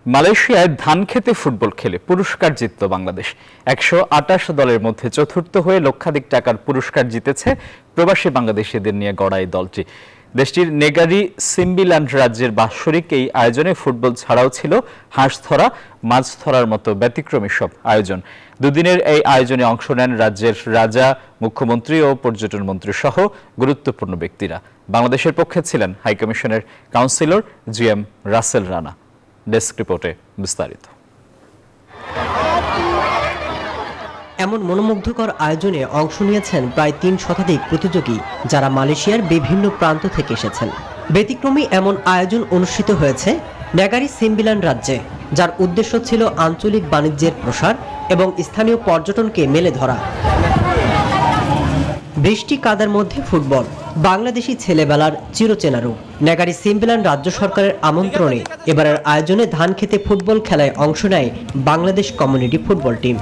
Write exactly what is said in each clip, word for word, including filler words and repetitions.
মালয়েশিয়ায় ধান খেতে ফুটবল খেলে পুরস্কার জিতল বাংলাদেশ। একশো আটাশ দলের মধ্যে চতুর্থ হয়ে লক্ষাধিক টাকার পুরস্কার জিতেছে প্রবাসী বাংলাদেশিদের নিয়ে গড়া এই দলটি। দেশটির নেগারি সিম্বিলান্ড রাজ্যের বাৎসরিক এই আয়োজনে ফুটবল ছাড়াও ছিল হাঁস ধরা, মাছ ধরার মতো ব্যতিক্রমী সব আয়োজন। দুদিনের এই আয়োজনে অংশ নেন রাজ্যের রাজা, মুখ্যমন্ত্রী ও পর্যটন মন্ত্রী সহ গুরুত্বপূর্ণ ব্যক্তিরা। বাংলাদেশের পক্ষে ছিলেন হাইকমিশনের councillor G M Rasel Rana. Desk রিপোর্টে বিস্তারিত। এমন মনোমুগ্ধকর আয়োজনে অংশ নিয়েছেন প্রায় তিন শতাধিক প্রতিযোগী, যারা মালয়েশিয়ার বিভিন্ন প্রান্ত থেকে এসেছেন। ব্যতিক্রমী এমন আয়োজন অনুষ্ঠিত হয়েছে নেগারি সিম্বিলান্ড রাজ্যে, যার উদ্দেশ্য ছিল আঞ্চলিক বাণিজ্যের প্রসার এবং স্থানীয় পর্যটনকে মেলে ধরা। বৃষ্টি কাদার মধ্যে ফুটবল বাংলাদেশি ছেলেবেলার চিরচেনা রূপ। নেগারি সিম্বিলান্ড রাজ্য সরকারের আমন্ত্রণে এবারের আয়োজনে ধান খেতে ফুটবল খেলায় অংশ নেয় Bangladesh community football team.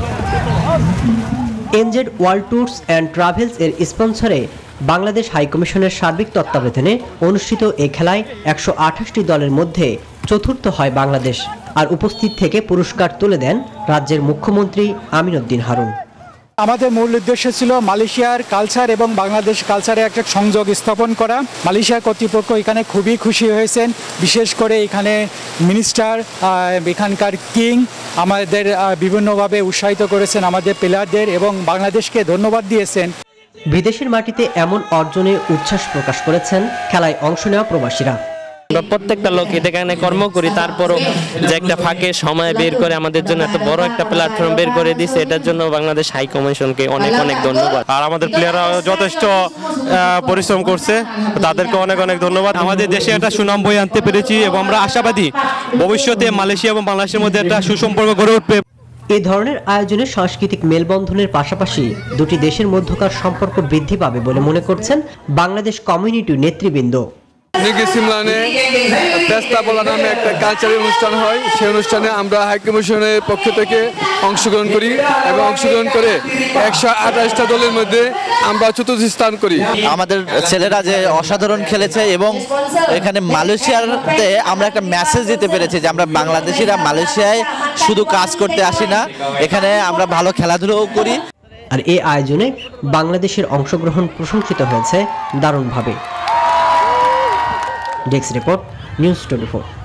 NZ world tours and travels এর স্পন্সরে বাংলাদেশ হাইকমিশনের সার্বিক তত্ত্বাবধানে অনুষ্ঠিত এই খেলায় একশো আঠাশটি দলের মধ্যে চতুর্থ হয় বাংলাদেশ। আর উপস্থিত থেকে পুরস্কার তুলে দেন রাজ্যের মুখ্যমন্ত্রী আমিন উদ্দিন হারুন। আমাদের মূল উদ্দেশ্য ছিল মালয়েশিয়ার কালচার এবং বাংলাদেশ কালচারে একটা সংযোগ স্থাপন করা। মালয়েশিয়ার কর্তৃপক্ষ এখানে খুবই খুশি হয়েছেন, বিশেষ করে এখানে মিনিস্টার, এখানকার কিং আমাদের বিভিন্নভাবে উৎসাহিত করেছেন আমাদের প্লেয়ারদের এবং বাংলাদেশকে ধন্যবাদ দিয়েছেন। বিদেশের মাটিতে এমন অর্জনে উচ্ছ্বাস প্রকাশ করেছেন খেলায় অংশ নেওয়া প্রবাসীরা। আমরা প্রত্যেকটা লোক এখানে কর্ম করি, তারপরও যে একটা ফাঁকে সময় বের করে আমাদের জন্য এত বড় একটা প্ল্যাটফর্ম বের করে দিয়েছে, এটার জন্য বাংলাদেশ হাই কমিশনকে অনেক অনেক ধন্যবাদ। আর আমাদের প্লেয়াররা যথেষ্ট পরিশ্রম করছে, তাদেরকে অনেক অনেক ধন্যবাদ। আমাদের দেশে একটা সুনাম বয়ে আনতে পেরেছি এবং আমরা আশাবাদী ভবিষ্যতে মালয়েশিয়া এবং বাংলাদেশের মধ্যে একটা সুসম্পর্ক গড়ে উঠবে। এ ধরনের আয়োজনে সাংস্কৃতিক মেলবন্ধনের পাশাপাশি দুটি দেশের মধ্যকার সম্পর্ক বৃদ্ধি পাবে বলে মনে করছেন বাংলাদেশ কমিউনিটির নেতৃবৃন্দ। নেগারি সিমলানে পেস্তা বলা নামে একটা কালচারাল অনুষ্ঠান হয়, সেই অনুষ্ঠানে আমরা হাইকমিশনের পক্ষ থেকে অংশগ্রহণ করি এবং অংশগ্রহণ করে একশো আঠাশটা দলের মধ্যে আমরা চতুর্থ স্থান করি। আমাদের ছেলেরা যে অসাধারণ খেলেছে এবং এখানে মালয়েশিয়াতে আমরা একটা মেসেজ দিতে পেরেছি যে আমরা বাংলাদেশিরা মালয়েশিয়ায় শুধু কাজ করতে আসি না, এখানে আমরা ভালো খেলাধুলাও করি। আর এই আয়োজনে বাংলাদেশের অংশগ্রহণ প্রশংসিত হয়েছে দারুণভাবে। Desk report, news twenty four.